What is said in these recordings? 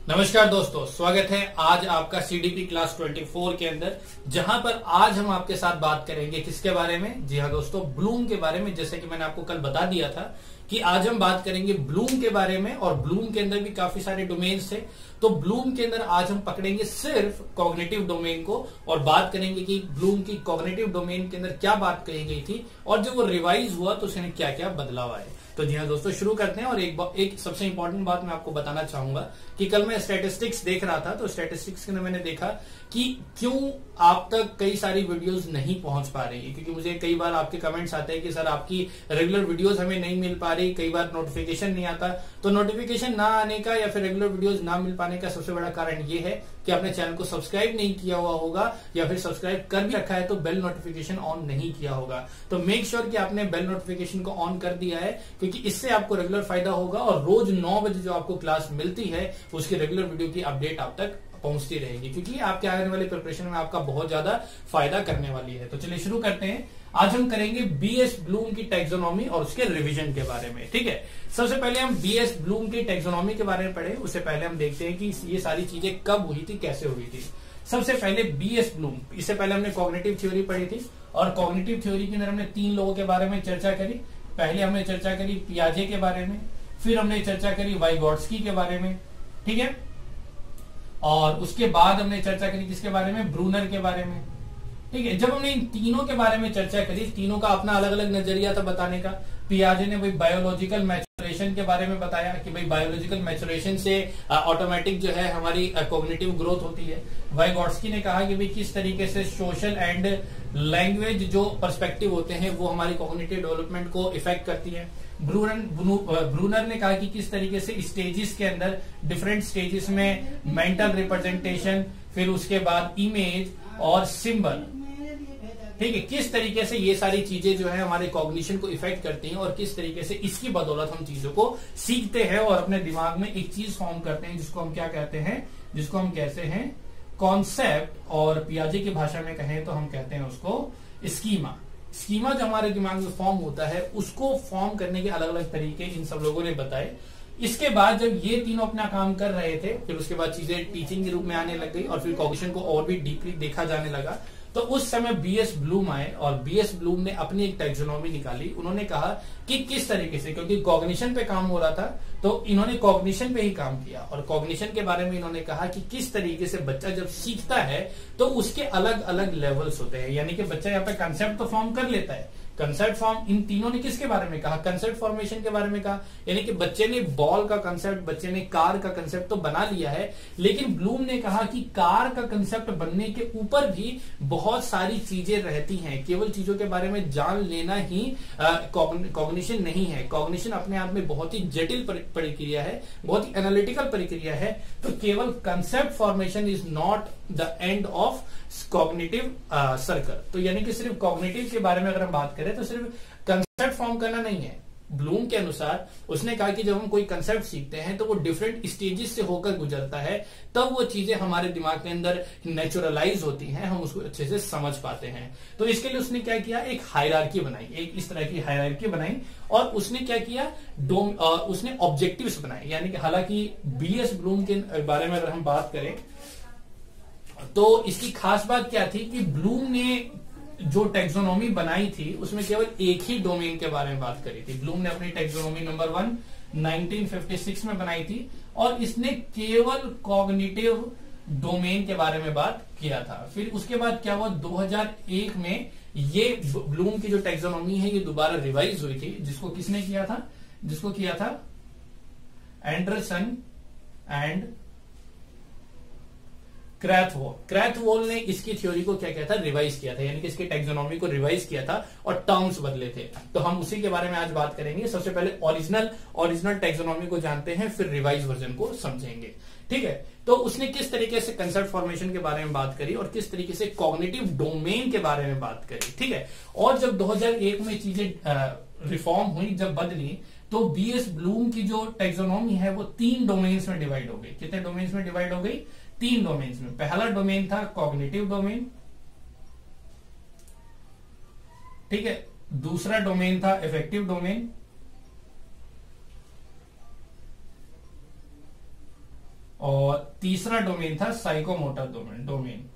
नमस्कार दोस्तों, स्वागत है आज आपका सीडीपी क्लास 24 के अंदर, जहां पर आज हम आपके साथ बात करेंगे किसके बारे में। जी हाँ दोस्तों, ब्लूम के बारे में। जैसे कि मैंने आपको कल बता दिया था कि आज हम बात करेंगे ब्लूम के बारे में, और ब्लूम के अंदर भी काफी सारे डोमेन्स थे। तो ब्लूम के अंदर आज हम पकड़ेंगे सिर्फ कॉग्निटिव डोमेन को और बात करेंगे कि ब्लूम की कॉग्निटिव डोमेन के अंदर क्या बात कही गई थी और जब वो रिवाइज हुआ तो उसने क्या क्या बदलाव आए। तो जी हाँ दोस्तों, शुरू करते हैं। और एक सबसे इंपॉर्टेंट बात मैं आपको बताना चाहूंगा कि कल मैं स्टैटिस्टिक्स देख रहा था, तो स्टैटिस्टिक्स के अंदर मैंने देखा कि क्यों आप तक कई सारी वीडियोस नहीं पहुंच पा रही है। क्योंकि मुझे कई बार आपके कमेंट्स आते हैं कि सर आपकी रेगुलर वीडियोस हमें नहीं मिल पा रही, कई बार नोटिफिकेशन नहीं आता। तो नोटिफिकेशन ना आने का या फिर रेगुलर वीडियोस ना मिल पाने का सबसे बड़ा कारण ये है कि आपने चैनल को सब्सक्राइब नहीं किया हुआ होगा, या फिर सब्सक्राइब कर भी रखा है तो बेल नोटिफिकेशन ऑन नहीं किया होगा। तो मेक श्योर कि आपने बेल नोटिफिकेशन को ऑन कर दिया है, क्योंकि इससे आपको रेगुलर फायदा होगा और रोज 9 बजे जो आपको क्लास मिलती है उसकी रेगुलर वीडियो की अपडेट आप तक पहुंचती रहेगी, क्योंकि आपके आने वाले प्रिपरेशन में आपका बहुत ज्यादा फायदा करने वाली है। तो चलिए शुरू करते हैं। आज हम करेंगे बीएस ब्लूम की टैक्सोनॉमी और उसके रिवीजन के बारे में। ठीक है, सबसे पहले हम बीएस ब्लूम की टैक्सोनॉमी के बारे में पढ़े, उससे पहले हम देखते हैं कि ये सारी चीजें कब हुई थी, कैसे हुई थी। सबसे पहले बीएस ब्लूम, इससे पहले हमने कॉग्निटिव थ्योरी पढ़ी थी, और कॉग्निटिव थ्योरी के अंदर हमने 3 लोगों के बारे में चर्चा करी। पहले हमने चर्चा करी पियाजे के बारे में, फिर हमने चर्चा करी वाइगोट्स्की के बारे में, ठीक है, और उसके बाद हमने चर्चा करी किसके बारे में, ब्रूनर के बारे में। ठीक है, जब हमने इन तीनों के बारे में चर्चा करी, तीनों का अपना अलग अलग नजरिया था बताने का। पियाजे ने भाई बायोलॉजिकल मैचुरेशन के बारे में बताया कि भाई बायोलॉजिकल मैचुरेशन से ऑटोमेटिक जो है हमारी कॉग्निटिव ग्रोथ होती है। वाइगोट्स्की ने कहा कि भाई किस तरीके से सोशल एंड लैंग्वेज जो पर्सपेक्टिव होते हैं वो हमारी कॉग्निटिव डेवलपमेंट को इफेक्ट करती है। ब्रूनर ने कहा कि किस तरीके से स्टेजेस के अंदर, डिफरेंट स्टेजेस में मेंटल रिप्रेजेंटेशन, फिर उसके बाद इमेज और सिंबल, ठीक है, किस तरीके से ये सारी चीजें जो है हमारे कॉग्निशन को इफेक्ट करती हैं और किस तरीके से इसकी बदौलत हम चीजों को सीखते हैं और अपने दिमाग में एक चीज फॉर्म करते हैं जिसको हम क्या कहते हैं, जिसको हम कहते हैं कॉन्सेप्ट, और पियाजे की भाषा में कहें तो हम कहते हैं उसको स्कीमा। स्कीमा जो हमारे दिमाग में फॉर्म होता है उसको फॉर्म करने के अलग अलग तरीके इन सब लोगों ने बताए। इसके बाद जब ये तीनों अपना काम कर रहे थे, फिर उसके बाद चीजें टीचिंग के रूप में आने लग गई और फिर कॉग्निशन को और भी डीपली देखा जाने लगा। तो उस समय बीएस ब्लूम आए और बीएस ब्लूम ने अपनी एक टैक्सोनॉमी निकाली। उन्होंने कहा कि किस तरीके से, क्योंकि कॉग्निशन पे काम हो रहा था तो इन्होंने कॉग्निशन पे ही काम किया, और कॉग्निशन के बारे में इन्होंने कहा कि किस तरीके से बच्चा जब सीखता है तो उसके अलग अलग लेवल्स होते हैं। यानी कि बच्चा यहाँ पे कंसेप्ट तो फॉर्म कर लेता है, कंसेप्ट फॉर्म, इन तीनों ने किसके बारे में कहा, कंसेप्ट फॉर्मेशन के बारे में कहा। यानी कि बच्चे ने बॉल का कंसेप्ट, बच्चे ने कार का कंसेप्ट तो बना लिया है, लेकिन ब्लूम ने कहा कि कार का कंसेप्ट बनने के ऊपर भी बहुत सारी चीजें रहती हैं। केवल चीजों के बारे में जान लेना ही कॉग्निशन नहीं है। कॉग्निशन अपने आप में बहुत ही जटिल प्रक्रिया है, बहुत ही एनालिटिकल प्रक्रिया है। तो केवल concept formation is not the end of cognitive circle. तो यानी कि सिर्फ कॉग्निटिव के बारे में अगर हम बात करें तो सिर्फ कंसेप्ट फॉर्म करना नहीं है। ब्लूम के अनुसार उसने कहा कि जब हम कोई कंसेप्ट सीखते हैं तो वो डिफरेंट स्टेजेस से होकर गुजरता है, तब वो चीजें हमारे दिमाग के अंदर नेचुरलाइज होती हैं, हम उसको अच्छे से समझ पाते हैं। तो इसके लिए उसने क्या किया, एक हायरार्की बनाई, एक इस तरह की हायरार्की बनाई, और उसने क्या किया, उसने ऑब्जेक्टिव्स बनाए। यानी कि हालांकि बीएस ब्लूम के बारे में अगर हम बात करें तो इसकी खास बात क्या थी कि ब्लूम ने जो टैक्सोनॉमी बनाई थी उसमें केवल एक ही डोमेन के बारे में बात करी थी। ब्लूम ने अपनी टैक्सोनॉमी नंबर 1 1956 में बनाई थी, और इसने केवल कॉग्निटिव डोमेन के बारे में बात किया था। फिर उसके बाद क्या हुआ, 2001 में ये ब्लूम की जो टैक्सोनॉमी है ये दोबारा रिवाइज हुई थी, जिसको किसने किया था, जिसको किया था एंडरसन एंड क्रैथवोल ने इसकी थ्योरी को क्या किया था, रिवाइज किया था। यानी कि इसकी टैक्सोनॉमी को रिवाइज किया था और टर्म्स बदले थे। तो हम उसी के बारे में आज बात करेंगे। सबसे पहले ओरिजिनल टैक्सोनॉमी को जानते हैं, फिर रिवाइज वर्जन को समझेंगे। ठीक है, तो उसने किस तरीके से कंसेप्ट फॉर्मेशन के बारे में बात करी और किस तरीके से कॉग्निटिव डोमेन के बारे में बात करी। ठीक है, और जब 2001 में चीजें रिफॉर्म हुई, जब बदली, तो बीएस ब्लूम की जो टैक्सोनॉमी है वो 3 डोमेन्स में डिवाइड हो गई। कितने डोमेन्स में डिवाइड हो गई, 3 डोमेन्स में। पहला डोमेन था कॉग्निटिव डोमेन, ठीक है, दूसरा डोमेन था इफेक्टिव डोमेन, और तीसरा डोमेन था साइकोमोटर डोमेन।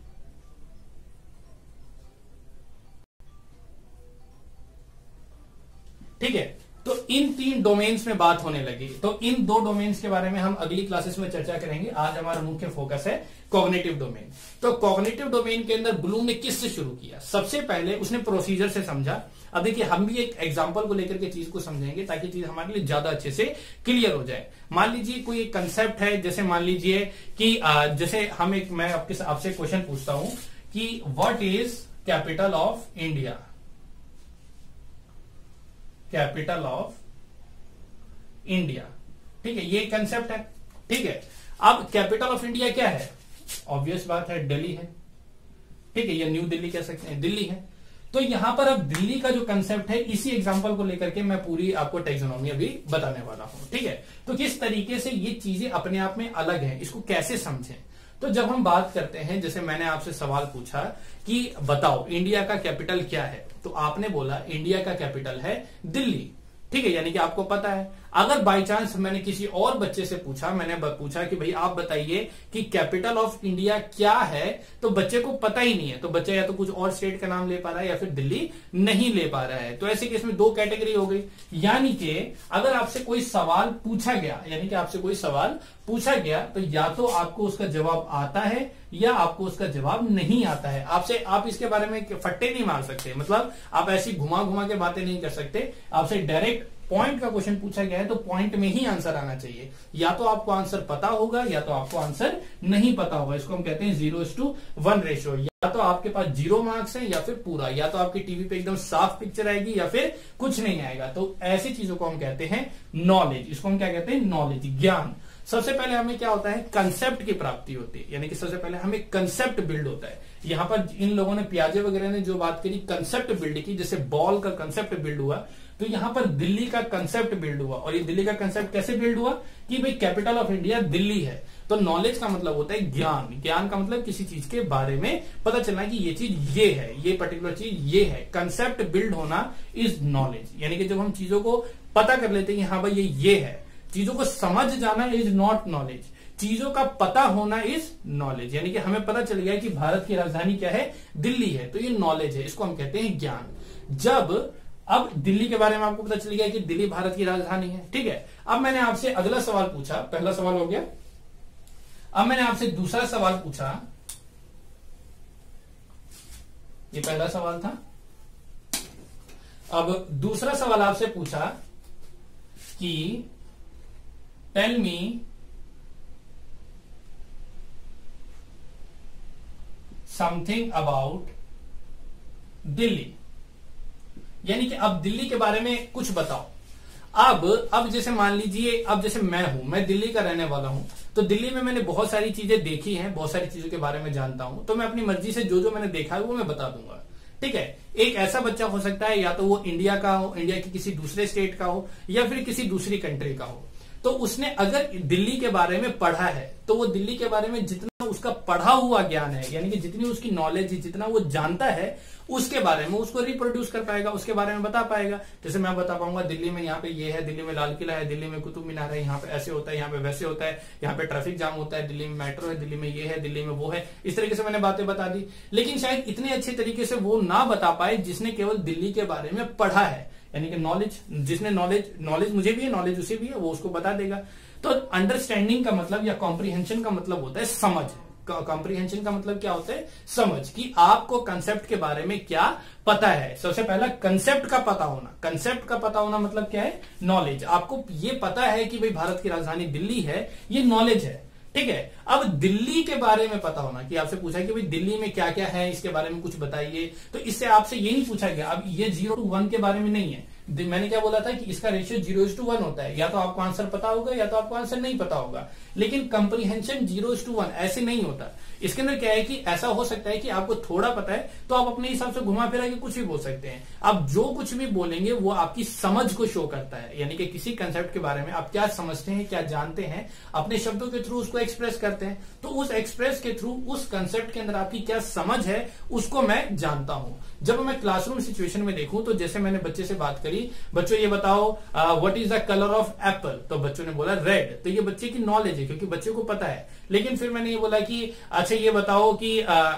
ठीक है, तो इन 3 डोमेन्स में बात होने लगी। तो इन 2 डोमेन्स के बारे में हम अगली क्लासेस में चर्चा करेंगे। आज हमारा मुख्य फोकस है कॉग्निटिव डोमेन। तो कॉग्निटिव डोमेन के अंदर ब्लूम ने किससे शुरू किया? सबसे पहले उसने प्रोसीजर से समझा। अब देखिए, हम भी एक एग्जांपल को लेकर के चीज को समझेंगे ताकि चीज हमारे लिए ज्यादा अच्छे से क्लियर हो जाए। मान लीजिए कोई एक कंसेप्ट है, जैसे मान लीजिए कि जैसे मैं आपसे क्वेश्चन पूछता हूं कि what is capital of India? Capital of India, ठीक है, ये कंसेप्ट है। ठीक है, अब कैपिटल ऑफ इंडिया क्या है? ऑब्वियस बात है, दिल्ली है। ठीक है, या न्यू दिल्ली कह सकते हैं, दिल्ली है। तो यहां पर अब दिल्ली का जो कंसेप्ट है, इसी एग्जांपल को लेकर के मैं पूरी आपको टैक्सोनॉमी अभी बताने वाला हूं। ठीक है, तो किस तरीके से ये चीजें अपने आप में अलग हैं, इसको कैसे समझें। तो जब हम बात करते हैं, जैसे मैंने आपसे सवाल पूछा कि बताओ इंडिया का कैपिटल क्या है, तो आपने बोला इंडिया का कैपिटल है दिल्ली। ठीक है, यानी कि आपको पता है। अगर बाई चांस मैंने किसी और बच्चे से पूछा, मैंने पूछा कि भाई आप बताइए कि कैपिटल ऑफ इंडिया क्या है, तो बच्चे को पता ही नहीं है। तो बच्चा या तो कुछ और स्टेट का नाम ले पा रहा है या फिर दिल्ली नहीं ले पा रहा है। तो ऐसे केस में 2 कैटेगरी हो गई। यानी कि अगर आपसे कोई सवाल पूछा गया, यानी कि आपसे कोई सवाल पूछा गया, तो या तो आपको उसका जवाब आता है या आपको उसका जवाब नहीं आता है। आप इसके बारे में फट्टे नहीं मार सकते, मतलब आप ऐसी घुमा घुमा के बातें नहीं कर सकते। आपसे डायरेक्ट पॉइंट का क्वेश्चन पूछा गया है तो पॉइंट में ही आंसर आना चाहिए। या तो आपको आंसर पता होगा या तो आपको आंसर नहीं पता होगा। इसको हम कहते हैं 0:1 रेशियो। या तो आपके पास 0 मार्क्स है या फिर पूरा, या तो आपकी टीवी पे एकदम साफ पिक्चर आएगी या फिर कुछ नहीं आएगा। तो ऐसी चीजों को हम कहते हैं नॉलेज। इसको हम क्या कहते हैं? नॉलेज, ज्ञान। सबसे पहले हमें क्या होता है? कंसेप्ट की प्राप्ति होती है, यानी कि सबसे पहले हमें कंसेप्ट बिल्ड होता है। यहां पर इन लोगों ने, पियाजे वगैरह ने जो बात करी, कंसेप्ट बिल्ड की, जैसे बॉल का कंसेप्ट बिल्ड हुआ, तो यहां पर दिल्ली का कंसेप्ट बिल्ड हुआ। और ये दिल्ली का कंसेप्ट कैसे बिल्ड हुआ कि भाई कैपिटल ऑफ इंडिया दिल्ली है। तो नॉलेज का मतलब होता है ज्ञान। ज्ञान का मतलब किसी चीज के बारे में पता चलना कि ये चीज ये है, ये पर्टिकुलर चीज ये है। कंसेप्ट बिल्ड होना इज नॉलेज। यानी कि जब हम चीजों को पता कर लेते हैं कि हाँ भाई ये है, चीजों को समझ जाना इज नॉट नॉलेज। चीजों का पता होना इज नॉलेज। यानी कि हमें पता चल गया कि भारत की राजधानी क्या है? दिल्ली है, तो ये नॉलेज है। इसको हम कहते हैं ज्ञान। अब दिल्ली के बारे में आपको पता चल गया कि दिल्ली भारत की राजधानी है। ठीक है, अब मैंने आपसे अगला सवाल पूछा, पहला सवाल हो गया। अब मैंने आपसे दूसरा सवाल पूछा, ये पहला सवाल था। अब दूसरा सवाल आपसे पूछा कि tell me something about Delhi. यानी कि अब दिल्ली के बारे में कुछ बताओ। अब जैसे मान लीजिए, अब जैसे मैं दिल्ली का रहने वाला हूं, तो दिल्ली में मैंने बहुत सारी चीजें देखी हैं, बहुत सारी चीजों के बारे में जानता हूं। तो मैं अपनी मर्जी से जो जो मैंने देखा है वो मैं बता दूंगा। ठीक है, एक ऐसा बच्चा हो सकता है या तो वो इंडिया का हो, इंडिया के किसी दूसरे स्टेट का हो, या फिर किसी दूसरी कंट्री का हो। तो उसने अगर दिल्ली के बारे में पढ़ा है, तो वो दिल्ली के बारे में जितना उसका पढ़ा हुआ ज्ञान है, यानी कि जितनी उसकी नॉलेज है, जितना वो जानता है, उसके बारे में उसको रिप्रोड्यूस कर पाएगा, उसके बारे में बता पाएगा। जैसे मैं बता पाऊंगा दिल्ली में यहाँ पे ये है, दिल्ली में लाल किला है, दिल्ली में कुतुब मीनार है, यहाँ पे ऐसे होता है, यहाँ पे वैसे होता है, यहाँ पे ट्रैफिक जाम होता है, दिल्ली में मेट्रो है, दिल्ली में ये है, दिल्ली में वो है। इस तरीके से मैंने बातें बता दी। लेकिन शायद इतने अच्छे तरीके से वो ना बता पाए जिसने केवल दिल्ली के बारे में पढ़ा है। यानी कि नॉलेज, जिसने नॉलेज मुझे भी है, नॉलेज उसे भी है, वो उसको बता देगा। तो अंडरस्टैंडिंग का मतलब या कॉम्प्रीहेंशन का मतलब होता है समझ। कॉम्प्रीहेंशन का मतलब क्या होता है? समझ, कि आपको कंसेप्ट के बारे में क्या पता है। सबसे पहला कंसेप्ट का पता होना। कंसेप्ट का पता होना मतलब क्या है? नॉलेज। आपको ये पता है कि भाई भारत की राजधानी दिल्ली है, ये नॉलेज है। ठीक है, अब दिल्ली के बारे में पता होना, कि आपसे पूछा कि भाई दिल्ली में क्या क्या है, इसके बारे में कुछ बताइए। तो इससे आपसे ये नहीं पूछा गया। अब ये 0:1 के बारे में नहीं है। मैंने क्या बोला था कि इसका रेशियो 0:1 होता है। या तो आपको आंसर पता होगा या तो आपको आंसर नहीं पता होगा। लेकिन कंप्रीहेंशन 0:1 ऐसे नहीं होता। इसके अंदर क्या है कि ऐसा हो सकता है कि आपको थोड़ा पता है तो आप अपने हिसाब से घुमा फिरा के कुछ भी बोल सकते हैं। आप जो कुछ भी बोलेंगे वो आपकी समझ को शो करता है। यानी कि किसी कंसेप्ट के बारे में आप क्या समझते हैं, क्या जानते हैं, अपने शब्दों के थ्रू उसको एक्सप्रेस करते हैं। तो उस एक्सप्रेस के थ्रू उस कंसेप्ट के अंदर आपकी क्या समझ है उसको मैं जानता हूं। जब मैं क्लासरूम सिचुएशन में देखूं, तो जैसे मैंने बच्चे से बात करी ली बच्चों ये बताओ what is the colour of apple, तो बच्चों ने बोला रेड। तो ये बच्चे की नॉलेज है क्योंकि बच्चे को पता है। लेकिन फिर मैंने ये बोला कि अच्छा ये बताओ कि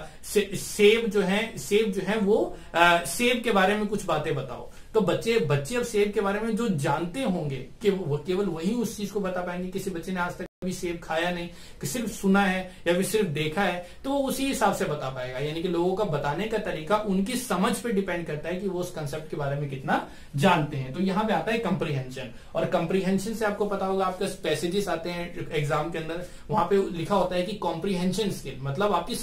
सेब जो है वो सेब के बारे में कुछ बातें बताओ। तो बच्चे अब सेब के बारे में जो जानते होंगे कि वो केवल वही उस चीज को बता पाएंगे। किसी बच्चे ने आज तक कभी सेब खाया नहीं, कि सिर्फ सुना है या फिर सिर्फ देखा है, तो वो उसी हिसाब से बता पाएगा। यानी कि लोगों का बताने का तरीका उनकी समझ पे डिपेंड करता है कि वो उस कंसेप्ट के बारे में कितना जानते हैं। तो यहाँ पे आता है कंप्रीहेंशन, और कंप्रीहेंशन से आपको पता होगा आपके पैसेजेस आते हैं एग्जाम के अंदर, वहां पे लिखा होता है कि कॉम्प्रीहेंशन स्किल मतलब आपकी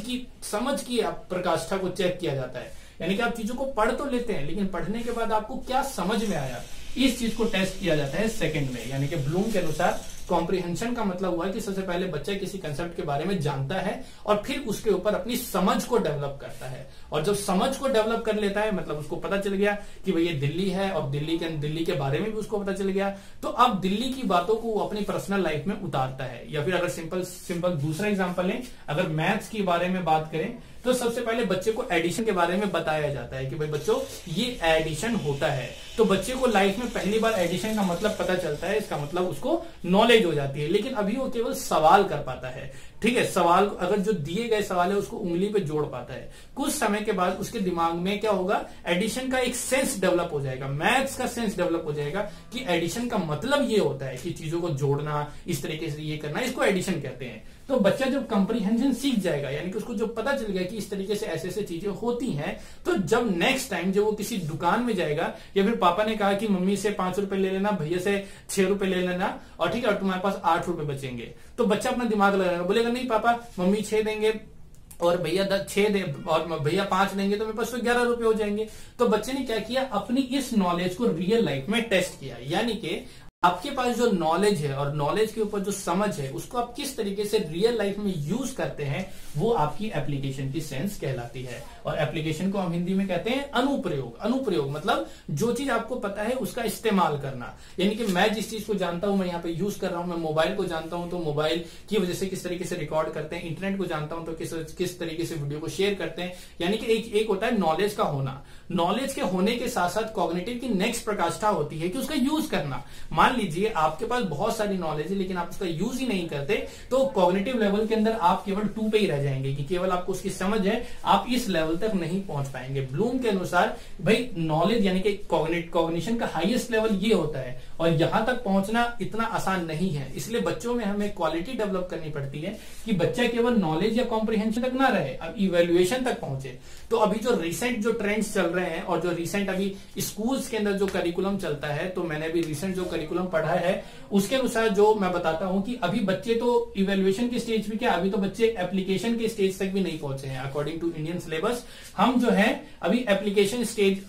समझ की प्रकाष्ठा को चेक किया जाता है। यानी कि आप चीजों को पढ़ तो लेते हैं लेकिन पढ़ने के बाद आपको क्या समझ में आया, इस चीज को टेस्ट किया जाता है सेकंड में। यानी कि ब्लूम के अनुसार कॉम्प्रीहेंशन का मतलब हुआ कि सबसे पहले बच्चा किसी कंसेप्ट के बारे में जानता है और फिर उसके ऊपर अपनी समझ को डेवलप करता है। और जब समझ को डेवलप कर लेता है मतलब उसको पता चल गया कि भाई ये दिल्ली है और दिल्ली के बारे में भी उसको पता चल गया, तो अब दिल्ली की बातों को वो अपनी पर्सनल लाइफ में उतारता है। या फिर अगर सिंपल दूसरा एग्जांपल लें, अगर मैथ्स के बारे में बात करें तो सबसे पहले बच्चे को एडिशन के बारे में बताया जाता है कि भाई बच्चों ये एडिशन होता है। तो बच्चे को लाइफ में पहली बार एडिशन का मतलब पता चलता है, इसका मतलब उसको नॉलेज हो जाती है। लेकिन अभी वो केवल सवाल कर पाता है, ठीक है, सवाल अगर जो दिए गए सवाल है उसको उंगली पे जोड़ पाता है। कुछ समय के बाद उसके दिमाग में क्या होगा, एडिशन का एक सेंस डेवलप हो जाएगा, मैथ्स का सेंस डेवलप हो जाएगा कि एडिशन का मतलब ये होता है कि चीजों को जोड़ना, इस तरीके से ये करना, इसको एडिशन कहते हैं। तो बच्चा जब कंप्रीहेंशन सीख जाएगा यानी कि उसको जो पता चल गया कि इस तरीके से ऐसे चीजें होती हैं, तो जब नेक्स्ट टाइम जब वो किसी दुकान में जाएगा या फिर पापा ने कहा कि मम्मी से 5 रुपए ले लेना, भैया से 6 रुपए ले लेना और ठीक है तुम्हारे पास 8 रुपए बचेंगे, तो बच्चा अपना दिमाग लगाएगा, बोलेगा नहीं पापा मम्मी 6 देंगे और भैया 6 दे और भैया 5 देंगे तो मेरे पास तो 11 रुपए हो जाएंगे। तो बच्चे ने क्या किया, अपनी इस नॉलेज को रियल लाइफ में टेस्ट किया। यानी कि आपके पास जो नॉलेज है और नॉलेज के ऊपर जो समझ है उसको आप किस तरीके से रियल लाइफ में यूज करते हैं, वो आपकी एप्लीकेशन की सेंस कहलाती है। और एप्लीकेशन को हम हिंदी में कहते हैं अनुप्रयोग। अनुप्रयोग मतलब जो चीज आपको पता है उसका इस्तेमाल करना। यानी कि मैं जिस चीज को जानता हूं मैं यहाँ पे यूज कर रहा हूं, मैं मोबाइल को जानता हूं तो मोबाइल की वजह से किस तरीके से रिकॉर्ड करते हैं, इंटरनेट को जानता हूं तो किस तरीके से वीडियो को शेयर करते हैं। यानी कि एक होता है नॉलेज का होना, नॉलेज के होने के साथ साथ कॉग्निटिव की नेक्स्ट प्रकाष्ठा होती है कि उसका यूज करना। मान लीजिए आपके पास बहुत सारी नॉलेज है लेकिन आप उसका यूज ही नहीं करते, तो कॉग्निटिव लेवल के अंदर आप केवल 2 पे ही रह जाएंगे कि केवल आपको उसकी समझ है, आप इस लेवल तक नहीं पहुंच पाएंगे। ब्लूम के अनुसार भाई नॉलेज यानी कि कॉग्निशन का हाईएस्ट लेवल ये होता है और यहां तक पहुंचना इतना आसान नहीं है। इसलिए बच्चों में हमें क्वालिटी डेवलप करनी पड़ती है कि बच्चा केवल नॉलेज या कॉम्प्रिहेंशन तक ना रहे, अब इवेल्युएशन तक पहुंचे। तो अभी जो रिसेंट जो ट्रेंड्स चल रहे हैं और जो रिसेंट अभी स्कूल्स के अंदर जो करिकुलम चलता है, तो मैंने अभी रिसेंट जो करिकुलम पढ़ा है उसके अनुसार जो मैं बताता हूं कि अभी बच्चे तो इवेल्युएशन के स्टेज पे क्या, अभी तो बच्चे एप्लीकेशन के स्टेज तक भी नहीं पहुंचे हैं। अकॉर्डिंग टू इंडियन सिलेबस हम जो है अभी एप्लीकेशन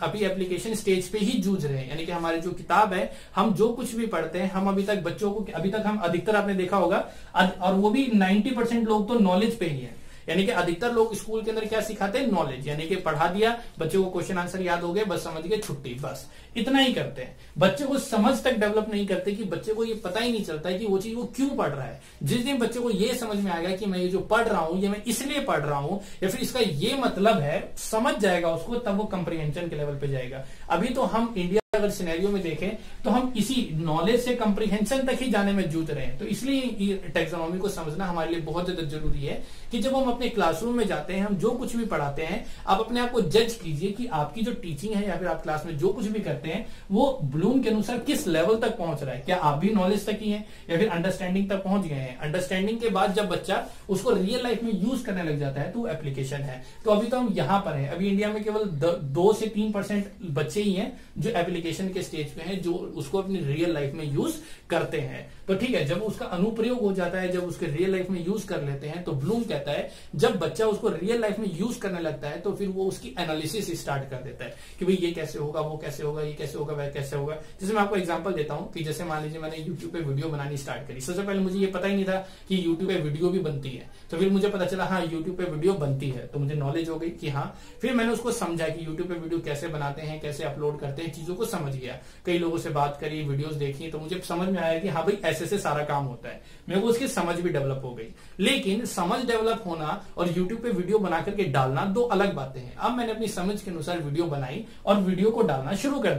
स्टेज पे ही जूझ रहे हैं। यानी कि हमारी जो किताब है, हम जो कुछ भी पढ़ते हैं, हम अभी तक बच्चों को अभी तक हम अधिकतर आपने देखा होगा और वो भी 90% लोग तो नॉलेज पे ही है। यानी कि अधिकतर लोग स्कूल के अंदर क्या सिखाते हैं, नॉलेज, यानी कि पढ़ा दिया बच्चों को, क्वेश्चन आंसर याद हो गए, बस समझ गए, छुट्टी, बस इतना ही करते हैं। बच्चे को समझ तक डेवलप नहीं करते कि बच्चे को ये पता ही नहीं चलता है कि वो चीज वो क्यों पढ़ रहा है। जिस दिन बच्चे को ये समझ में आएगा कि मैं ये जो पढ़ रहा हूं ये मैं इसलिए पढ़ रहा हूं या फिर इसका ये मतलब है, समझ जाएगा उसको, तब वो कंप्रीहेंशन के लेवल पे जाएगा। अभी तो हम इंडिया अगर सिनेरियो में देखें तो हम इसी नॉलेज से कंप्रीहेंशन तक ही जाने में जूझ रहे हैं। तो इसलिए टैक्सोनॉमी को समझना हमारे लिए बहुत ज्यादा जरूरी है कि जब हम अपने क्लासरूम में जाते हैं, हम जो कुछ भी पढ़ाते हैं, आप अपने आप को जज कीजिए कि आपकी जो टीचिंग है या फिर आप क्लास में जो कुछ भी करते हैं वो ब्लूम के अनुसार किस लेवल तक पहुंच रहा है। क्या आप भी नॉलेज तक ही हैं या फिर अंडरस्टैंडिंग तक पहुंच गए हैं। अंडरस्टैंडिंग के बाद जब बच्चा उसको रियल लाइफ में यूज करने लग जाता है तो एप्लीकेशन है। तो अभी तो हम यहां पर हैं, अभी इंडिया में केवल 2 से 3% बच्चे ही हैं जो एप्लीकेशन के स्टेज पे हैं, जो उसको अपनी रियल लाइफ में यूज करते हैं। तो ठीक है, जब उसका अनुप्रयोग हो जाता है, जब उसके रियल लाइफ में यूज कर लेते हैं, तो ब्लूम कहता है जब बच्चा उसको रियल लाइफ में यूज करने लगता है तो फिर वो उसकी एनालिसिस स्टार्ट कर देता है कि भाई ये कैसे होगा, वो कैसे होगा, ये कैसे होगा, वह कैसे होगा। जैसे मैं आपको एग्जांपल देता हूं कि जैसे मान लीजिए मैंने यूट्यूब पे वीडियो बनानी स्टार्ट करी। सबसे पहले मुझे ये पता ही नहीं था कि यूट्यूब पे वीडियो भी बनती है, तो फिर मुझे पता चला हाँ यूट्यूब पे वीडियो बनती है, तो मुझे नॉलेज हो गई कि हाँ। फिर मैंने उसको समझा कि यूट्यूब पे वीडियो कैसे बनाते हैं, कैसे अपलोड करते हैं, चीजों को समझ गया, कई लोगों से बात करी, वीडियोस देखी, तो मुझे समझ में आया कि हाँ भाई ऐसे से सारा काम होता है। मेरे को उसकी समझ भी डेवलप हो गई। लेकिन समझ डेवलप होना और यूट्यूब पे वीडियो बना करके डालना 2 अलग बातें हैं। अब मैंने अपनी समझ के अनुसार वीडियो बनाई और वीडियो को डालना शुरू कर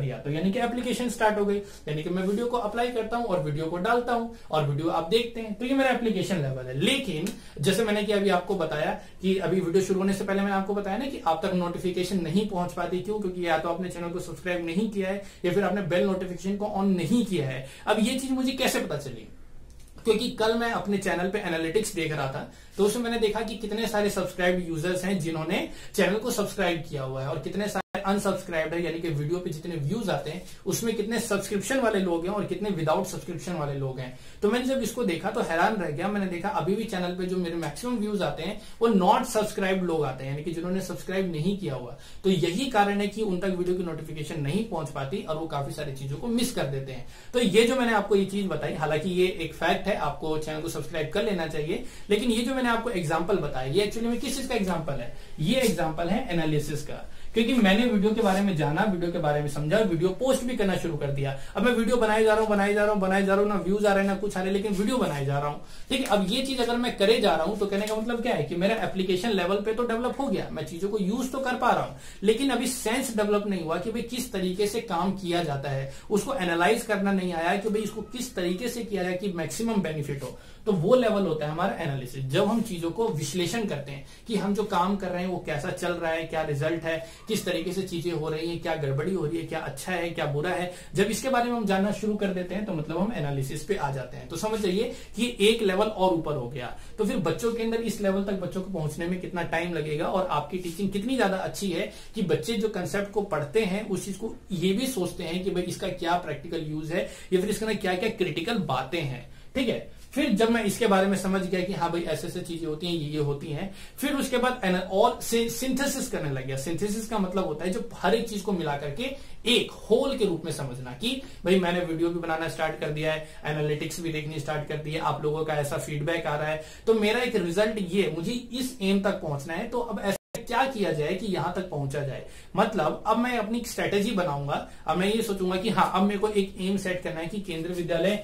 दिया तो यानी कि एप्लीकेशन स्टार्ट हो गई, यानी कि मैं वीडियो को अप्लाई करता हूं और वीडियो को डालता हूं और वीडियो आप देखते हैं, तो ये मेरा एप्लीकेशन लेवल है। लेकिन जैसे मैंने कि अभी आपको बताया कि अभी वीडियो शुरू होने से पहले मैंने आपको बताया ना कि आप तक नोटिफिकेशन नहीं पहुंच पाती, क्यों? क्योंकि या तो आपने चैनल को सब्सक्राइब नहीं किया है या फिर आपने बेल नोटिफिकेशन को ऑन नहीं किया है। अब ये चीज मुझे कैसे पता चली? क्योंकि कल मैं अपने चैनल पे एनालिटिक्स देख रहा था, तो उसमें मैंने देखा कि कितने सारे सब्सक्राइब्ड यूजर्स हैं जिन्होंने चैनल को सब्सक्राइब किया हुआ है और कितने सारे अनसब्सक्राइब्ड है, यानी कि वीडियो पे जितने व्यूज आते हैं उसमें कितने सब्सक्रिप्शन वाले लोग हैं और कितने विदाउट सब्सक्रिप्शन वाले लोग हैं। तो मैंने जब इसको देखा तो हैरान रह गया। मैंने देखा अभी भी चैनल पे जो मेरे मैक्सिमम व्यूज आते हैं वो नॉट सब्सक्राइब्ड लोग आते हैं, यानी कि जिन्होंने सब्सक्राइब नहीं किया हुआ। तो यही कारण है कि उन तक वीडियो की नोटिफिकेशन नहीं पहुंच पाती और वो काफी सारी चीजों को मिस कर देते हैं। तो ये जो मैंने आपको ये चीज बताई, हालांकि ये एक फैक्ट है, आपको चैनल को सब्सक्राइब कर लेना चाहिए, लेकिन ये जो मैंने आपको एग्जाम्पल बताया ये एक्चुअली में किस चीज का एग्जाम्पल है? ये एग्जाम्पल है एनालिसिस का। क्योंकि मैंने वीडियो के बारे में जाना, वीडियो के बारे में समझा, वीडियो पोस्ट भी करना शुरू कर दिया। अब मैं वीडियो बनाए जा रहा हूं, ना व्यूज आ रहे हैं ना कुछ आ रहे हैं, लेकिन वीडियो बनाए जा रहा हूं। ठीक है, अब ये चीज अगर मैं करे जा रहा हूं तो कहने का मतलब क्या है कि मेरा एप्लीकेशन लेवल पे तो डेवलप हो गया, मैं चीजों को यूज तो कर पा रहा हूं, लेकिन अभी सेंस डेवलप नहीं हुआ कि भाई किस तरीके से काम किया जाता है, उसको एनालाइज करना नहीं आया कि भाई इसको किस तरीके से किया जाए कि मैक्सिमम बेनिफिट हो। तो वो लेवल होता है हमारा एनालिसिस, जब हम चीजों को विश्लेषण करते हैं कि हम जो काम कर रहे हैं वो कैसा चल रहा है, क्या रिजल्ट है, किस तरीके से चीजें हो रही है, क्या गड़बड़ी हो रही है, क्या अच्छा है, क्या बुरा है। जब इसके बारे में हम जानना शुरू कर देते हैं तो मतलब हम एनालिसिस पे आ जाते हैं। तो समझ जाइए कि एक लेवल और ऊपर हो गया। तो फिर बच्चों के अंदर इस लेवल तक बच्चों को पहुंचने में कितना टाइम लगेगा और आपकी टीचिंग कितनी ज्यादा अच्छी है कि बच्चे जो कंसेप्ट को पढ़ते हैं उस चीज को ये भी सोचते हैं कि भाई इसका क्या प्रैक्टिकल यूज है या फिर इसके अंदर क्या क्या क्रिटिकल बातें हैं। ठीक है, फिर जब मैं इसके बारे में समझ गया कि हाँ भाई ऐसे ऐसे चीजें होती हैं, ये होती हैं, फिर उसके बाद और सिंथेसिस करने लग गया। सिंथेसिस का मतलब होता है जो हर एक चीज को मिला करके एक होल के रूप में समझना कि भाई मैंने वीडियो भी बनाना स्टार्ट कर दिया है, एनालिटिक्स भी देखनी स्टार्ट कर दी है, आप लोगों का ऐसा फीडबैक आ रहा है, तो मेरा एक रिजल्ट ये, मुझे इस एम तक पहुंचना है, तो अब क्या किया जाए कि यहां तक पहुंचा जाए। मतलब अब मैं अपनी स्ट्रेटेजी बनाऊंगा। अब मैं ये सोचूंगा कि हाँ अब मेरे को एक एम सेट करना है कि केंद्रीय विद्यालय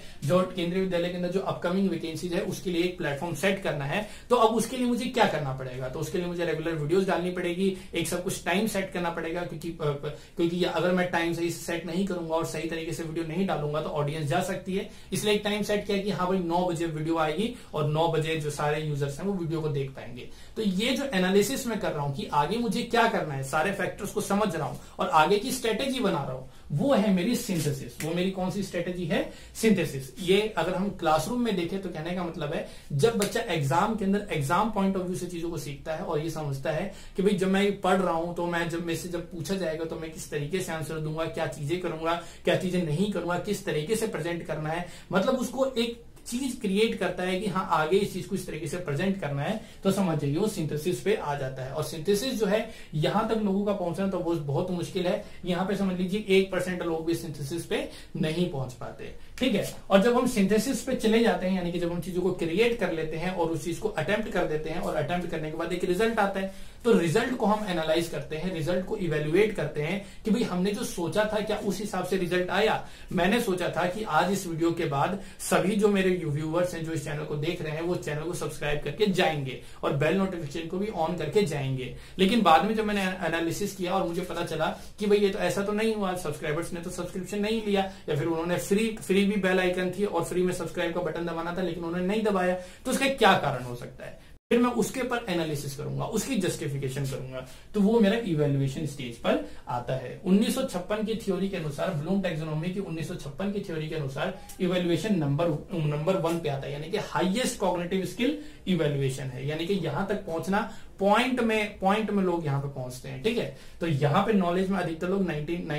के अंदर जो अपकमिंग वैकेंसीज है उसके लिए एक प्लेटफॉर्म सेट करना है। तो अब उसके लिए मुझे क्या करना पड़ेगा? तो उसके लिए मुझे रेगुलर वीडियोस डालनी पड़ेगी, एक सब कुछ टाइम सेट करना पड़ेगा, क्योंकि अगर मैं टाइम सही से सेट नहीं करूंगा और सही तरीके से वीडियो नहीं डालूंगा तो ऑडियंस जा सकती है। इसलिए एक टाइम सेट किया कि हाँ भाई 9 बजे वीडियो आएगी और 9 बजे जो सारे यूजर्स हैं वो वीडियो को देख पाएंगे। तो ये जो एनालिसिस मैं कर रहा हूं कि आगे मुझे क्या करना है, सारे फैक्टर्स को समझ रहा हूं और आगे की स्ट्रेटेजी बना रहा हूं, वो है मेरी सिंथेसिस। वो मेरी कौन सी स्ट्रेटेजी है? सिंथेसिस। ये अगर हम क्लासरूम में देखें तो कहने का मतलब है जब बच्चा एग्जाम के अंदर एग्जाम पॉइंट ऑफ व्यू से चीजों को सीखता है और ये समझता है कि भाई जब मैं पढ़ रहा हूं तो मैं जब मेरे से जब पूछा जाएगा तो मैं किस तरीके से आंसर दूंगा, क्या चीजें करूंगा, क्या चीजें नहीं करूंगा, किस तरीके से प्रेजेंट करना है, मतलब उसको एक चीज क्रिएट करता है कि हाँ आगे इस चीज को इस तरीके से प्रेजेंट करना है, तो समझ जाइए वो सिंथेसिस पे आ जाता है। और सिंथेसिस जो है यहां तक लोगों का पहुंचना तो वो बहुत मुश्किल है। यहां पे समझ लीजिए 1% लोग भी सिंथेसिस पे नहीं पहुंच पाते। ठीक है, और जब हम सिंथेसिस पे चले जाते हैं, यानी कि जब हम चीजों को क्रिएट कर लेते हैं और उस चीज को अटेम्प्ट कर देते हैं और अटेम्प्ट करने के बाद एक रिजल्ट आता है, तो रिजल्ट को हम एनालाइज करते हैं, रिजल्ट को इवेल्युएट करते हैं कि भाई हमने जो सोचा था क्या उस हिसाब से रिजल्ट आया। मैंने सोचा था कि आज इस वीडियो के बाद सभी जो मेरे व्यूअर्स हैं जो इस चैनल को देख रहे हैं वो चैनल को सब्सक्राइब करके जाएंगे और बेल नोटिफिकेशन को भी ऑन करके जाएंगे। लेकिन बाद में जब मैंने एनालिसिस किया और मुझे पता चला कि भाई ये तो ऐसा तो नहीं हुआ, सब्सक्राइबर्स ने तो सब्सक्रिप्शन नहीं लिया, या फिर उन्होंने फ्री भी बेल आइकन थी और फ्री में सब्सक्राइब का बटन दबाना था लेकिन उन्होंने नहीं दबाया, तो उसका क्या कारण हो सकता है। फिर मैं उसके पर एनालिसिस करूंगा, उसकी जस्टिफिकेशन करूंगा, तो वो मेरा इवैल्यूएशन स्टेज पर आता है। 1956 की थ्योरी के अनुसार, ब्लूम टैक्सोनॉमी की 1956 की थ्योरी के अनुसार इवैल्यूएशन नंबर 1 पे आता है, यानी कि हाईएस्ट कॉग्निटिव स्किल इवैल्यूएशन है, यानी कि यहां तक पहुंचना पॉइंट में लोग यहां पे पहुंचते हैं। ठीक है, तो यहां पे नॉलेज में अधिकतर लोग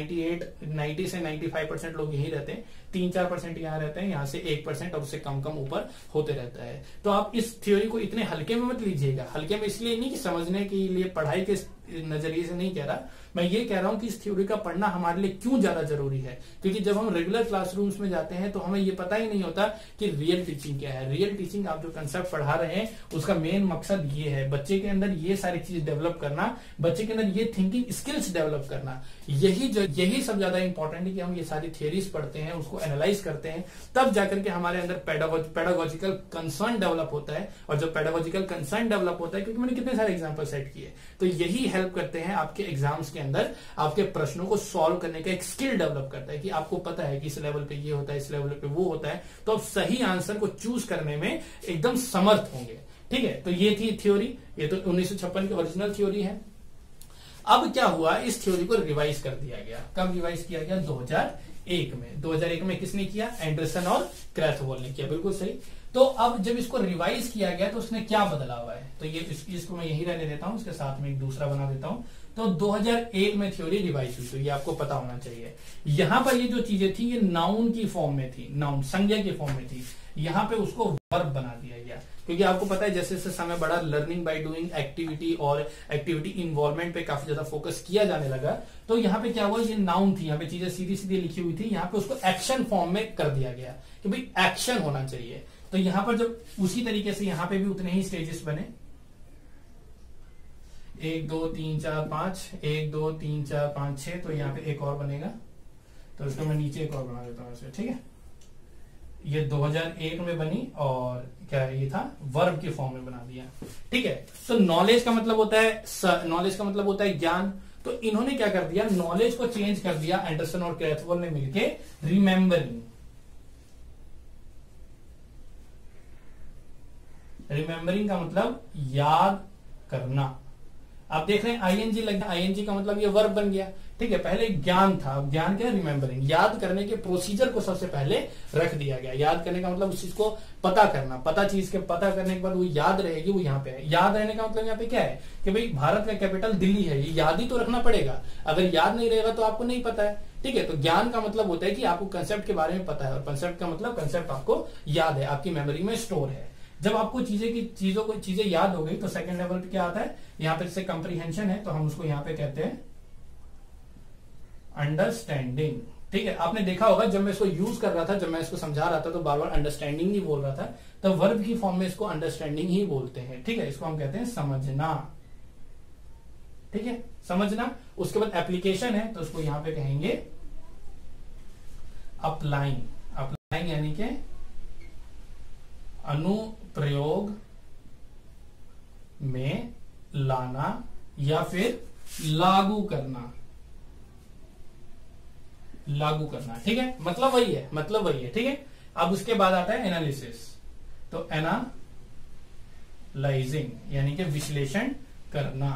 90 से 95% लोग यही रहते हैं, 3-4% यहाँ रहते हैं, यहाँ से 1% और उससे कम ऊपर होते रहता है। तो आप इस थ्योरी को इतने हल्के में मत लीजिएगा। हल्के में इसलिए नहीं कि समझने के लिए पढ़ाई के नजरिए से नहीं कह रहा, मैं ये कह रहा हूं कि इस थ्योरी का पढ़ना हमारे लिए क्यों ज्यादा जरूरी है, क्योंकि जब हम रेगुलर क्लासरूम्स में जाते हैं तो हमें ये पता ही नहीं होता कि रियल टीचिंग क्या है। रियल टीचिंग आप जो कंसेप्ट पढ़ा रहे हैं उसका मेन मकसद ये है बच्चे के अंदर ये सारी चीजें डेवलप करना, बच्चे के अंदर ये थिंकिंग स्किल्स डेवलप करना। यही सब ज्यादा इंपॉर्टेंट है कि हम ये सारी थियरीज पढ़ते हैं, उसको एनालाइज करते हैं, तब जाकर के हमारे अंदर पेडागोजिकल कंसर्न डेवलप होता है। और जब पेडागोजिकल कंसर्न डेवलप होता है, क्योंकि मैंने कितने सारे एग्जाम्पल सेट किए, तो यही है हेल्प करते हैं आपके एग्जाम्स के अंदर आपके प्रश्नों को सॉल्व करने का एक स्किल डेवलप करता है कि आपको पता है कि इस लेवल पे ये होता है, इस लेवल पे वो होता है, तो आप सही आंसर को चूज करने में एकदम समर्थ होंगे। ठीक है, तो ये थी थ्योरी, ये तो 1956 की ओरिजिनल थ्योरी है। अब क्या हुआ, इस थ्योरी को रिवाइज कर दिया गया। कब रिवाइज किया गया? 2001 में। 2001 में किसने किया? एंडरसन और क्रैथवोल ने किया, बिल्कुल सही। तो अब जब इसको रिवाइज किया गया तो उसने क्या बदला हुआ है, तो ये इसको मैं यही रहने देता हूं, इसके साथ में एक दूसरा बना देता हूं। तो 2001 में थ्योरी रिवाइज हुई, तो ये आपको पता होना चाहिए। यहां पर ये जो चीजें थी ये नाउन की फॉर्म में थी, नाउन संज्ञा की फॉर्म में थी, यहां पे उसको वर्ब बना दिया गया। क्योंकि आपको पता है जैसे जैसे समय बढ़ा, लर्निंग बाय डूइंग एक्टिविटी और एक्टिविटी इन्वॉल्वमेंट पे काफी ज्यादा फोकस किया जाने लगा, तो यहाँ पे क्या हुआ, ये नाउन थी, यहाँ पे चीजें सीधी सीधी लिखी हुई थी, यहाँ पे उसको एक्शन फॉर्म में कर दिया गया कि भाई एक्शन होना चाहिए। तो यहां पर जब उसी तरीके से यहां पे भी उतने ही स्टेजेस बने, 1 2 3 4 5, 1 2 3 4 5 6, तो यहाँ पे एक और बनेगा, तो इसको मैं नीचे एक और बना देता हूं इसे। ठीक है, ये 2001 में बनी और क्या ये था, वर्ब की फॉर्म में बना दिया। ठीक है, तो नॉलेज का मतलब होता है, नॉलेज का मतलब होता है ज्ञान। तो इन्होंने क्या कर दिया, नॉलेज को चेंज कर दिया, एंडरसन और क्रैथवोल ने मिलके रिमेंबरिंग। रिमेंबरिंग का मतलब याद करना। आप देख रहे हैं आईएनजी लग गया, आईएनजी का मतलब ये वर्ब बन गया। ठीक है, पहले ज्ञान था, ज्ञान क्या? रिमेंबरिंग, याद करने के प्रोसीजर को सबसे पहले रख दिया गया। याद करने का मतलब उस चीज को पता करना, पता चीज के पता करने के बाद वो याद रहेगी, वो यहाँ पे है। याद रहने का मतलब यहाँ पे क्या है कि भाई भारत का कैपिटल दिल्ली है, ये याद ही तो रखना पड़ेगा, अगर याद नहीं रहेगा तो आपको नहीं पता है। ठीक है, तो ज्ञान का मतलब होता है कि आपको कंसेप्ट के बारे में पता है, और कंसेप्ट का मतलब कंसेप्ट आपको याद है, आपकी मेमोरी में स्टोर है। जब आपको चीजें याद हो गई तो सेकंड लेवल पे क्या आता है, यहाँ पे जैसे कंप्रीहेंशन है तो हम उसको यहाँ पे कहते हैं अंडरस्टैंडिंग। ठीक है, आपने देखा होगा जब मैं इसको यूज कर रहा था, जब मैं इसको समझा रहा था तो बार बार अंडरस्टैंडिंग नहीं बोल रहा था, तो वर्ब की फॉर्म में इसको अंडरस्टैंडिंग ही बोलते हैं। ठीक है, इसको हम कहते हैं समझना। ठीक है, समझना। उसके बाद एप्लीकेशन है तो उसको यहां पे कहेंगे अप्लाइंग। अप्लाइंग यानी कि अनुप्रयोग में लाना या फिर लागू करना, लागू करना। ठीक है, मतलब वही है, मतलब वही है। ठीक है, अब उसके बाद आता है एनालिसिस। तो एनालाइजिंग यानी कि विश्लेषण करना,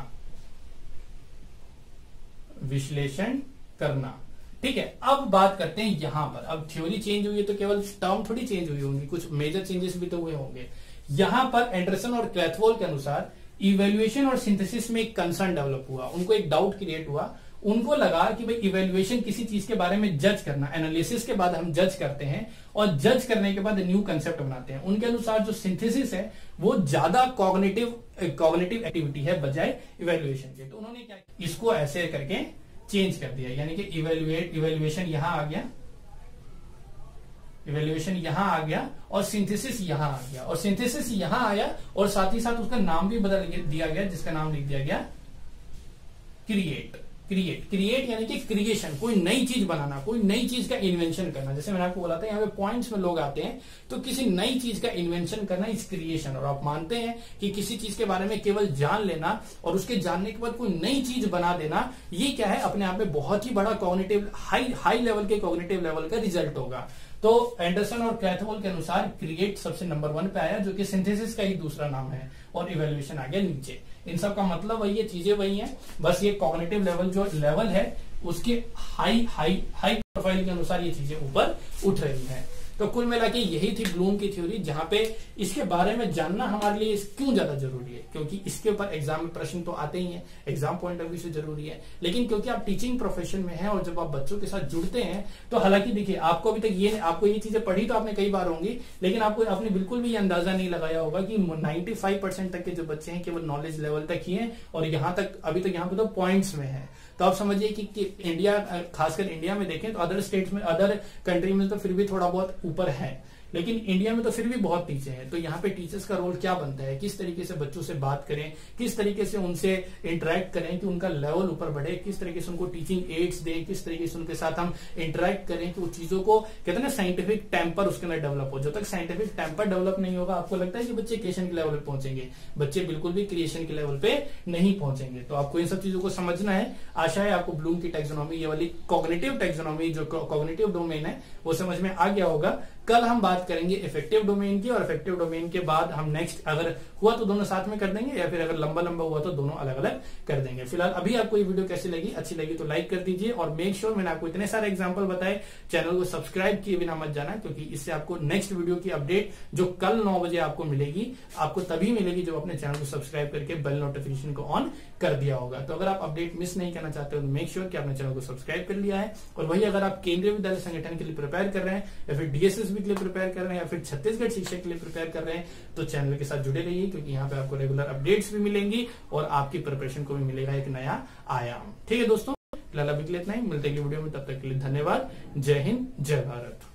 विश्लेषण करना। ठीक है, अब बात करते हैं यहां पर। अब थ्योरी चेंज हुई है तो केवल टर्म थोड़ी चेंज हुई होंगी, कुछ मेजर चेंजेस भी तो हुए होंगे। यहां पर एंडरसन और क्रैथवोल के अनुसार इवेल्युएशन और सिंथेसिस में एक कंसर्न डेवलप हुआ, उनको एक डाउट क्रिएट हुआ। उनको लगा कि भाई इवेल्युएशन किसी चीज के बारे में जज करना, एनालिसिस के बाद हम जज करते हैं और जज करने के बाद न्यू कंसेप्ट बनाते हैं। उनके अनुसार जो सिंथेसिस है वो ज्यादा कॉग्निटिव एक्टिविटी है बजाय इवेल्युएशन के। तो उन्होंने क्या, इसको ऐसे करके चेंज कर दिया, यानी कि इवेल्युएशन यहां आ गया, इवेल्युएशन यहां आ गया और सिंथेसिस यहां आ गया, और सिंथेसिस यहां आया और साथ ही साथ उसका नाम भी बदल दिया गया, जिसका नाम लिख दिया गया क्रिएट। क्रिएट यानी कि क्रिएशन, कोई नई चीज बनाना, कोई नई चीज का इन्वेंशन करना। जैसे मैंने आपको बोला था यहाँ पे पॉइंट्स में लोग आते हैं, तो किसी नई चीज का इन्वेंशन करना इस क्रिएशन। और आप मानते हैं कि किसी चीज के बारे में केवल जान लेना और उसके जानने के बाद कोई नई चीज बना देना, ये क्या है, अपने आप में बहुत ही बड़ा कॉग्निटिव हाई लेवल के कॉग्निटिव लेवल का रिजल्ट होगा। तो एंडरसन और क्रैथवोल के अनुसार क्रिएट सबसे नंबर 1 पे आया, जो कि सिंथेसिस का ही दूसरा नाम है, और इवेल्युएशन आ गया नीचे। इन सब का मतलब वही है, चीजें वही हैं, बस ये कॉग्निटिव लेवल जो लेवल है उसके हाई प्रोफाइल के अनुसार ये चीजें ऊपर उठ रही हैं। तो कुल मिला के यही थी ब्लूम की थ्योरी, जहां पे इसके बारे में जानना हमारे लिए क्यों ज्यादा जरूरी है, क्योंकि इसके ऊपर एग्जाम में प्रश्न तो आते ही हैं, एग्जाम पॉइंट ऑफ व्यू से जरूरी है। लेकिन क्योंकि आप टीचिंग प्रोफेशन में हैं और जब आप बच्चों के साथ जुड़ते हैं, तो हालांकि देखिए आपको अभी तक आपको ये चीजें पढ़ी तो आपने कई बार होंगी, लेकिन आपने बिल्कुल भी ये अंदाजा नहीं लगाया होगा कि 95% तक के जो बच्चे हैं केवल नॉलेज लेवल तक ही है, और यहाँ तक अभी तक यहाँ पे तो पॉइंट्स में है। तो आप समझिए कि इंडिया, खासकर इंडिया में देखें तो अदर स्टेट्स में, अदर कंट्री में तो फिर भी थोड़ा बहुत ऊपर है, लेकिन इंडिया में तो फिर भी बहुत टीचर हैं। तो यहाँ पे टीचर्स का रोल क्या बनता है, किस तरीके से बच्चों से बात करें, किस तरीके से उनसे इंटरेक्ट करें कि उनका लेवल ऊपर बढ़े, किस तरीके से उनको टीचिंग एड्स दें, किस तरीके से उनके साथ हम इंटरेक्ट करें कि वो चीजों को कहते हैं ना साइंटिफिक टेम्पर उसके अंदर डेवलप हो। जब तक साइंटिफिक टेम्पर डेवलप नहीं होगा, आपको लगता है कि बच्चे क्रिएशन के लेवल पे पहुंचेंगे? बच्चे बिल्कुल भी क्रिएशन के लेवल पे नहीं पहुंचेंगे। तो आपको इन सब चीजों को समझना है। आशा है आपको ब्लूम की टैक्सोनॉमी, ये वाली कॉग्निटिव टैक्सोनॉमी जो कॉग्निटिव डोमेन है वो समझ में आ गया होगा। कल हम बात करेंगे इफेक्टिव डोमेन की, और इफेक्टिव डोमेन के बाद हम नेक्स्ट अगर हुआ तो दोनों साथ में कर देंगे, या फिर अगर लंबा लंबा हुआ तो दोनों अलग अलग कर देंगे। फिलहाल अभी आपको ये वीडियो कैसी लगी, अच्छी लगी तो लाइक कर दीजिए, और मेक श्योर मैंने आपको इतने सारे एग्जांपल बताए, चैनल को सब्सक्राइब किए बिना मत जाना, क्योंकि इससे आपको नेक्स्ट वीडियो की अपडेट जो कल 9 बजे आपको मिलेगी, आपको तभी मिलेगी जब अपने चैनल को सब्सक्राइब करके बेल नोटिफिकेशन को ऑन कर दिया होगा। तो अगर आप अपडेट मिस नहीं करना चाहते हो तो मेक श्योर कि आपने चैनल को सब्सक्राइब कर लिया है। और वही अगर आप केंद्रीय विद्यालय संगठन के लिए प्रिपेयर कर रहे हैं, या फिर डीएसएसबी के लिए प्रिपेयर कर रहे हैं, या फिर छत्तीसगढ़ शिक्षक के लिए प्रिपेयर कर रहे हैं, तो चैनल के साथ जुड़े रहिए, क्योंकि यहाँ पे आपको रेगुलर अपडेट्स भी मिलेंगी और आपकी प्रिपरेशन को भी मिलेगा एक नया आयाम। ठीक है दोस्तों, फिलहाल अभी के लिए इतना ही, मिलते हैं अगली वीडियो में, तब तक के लिए धन्यवाद। जय हिंद, जय भारत।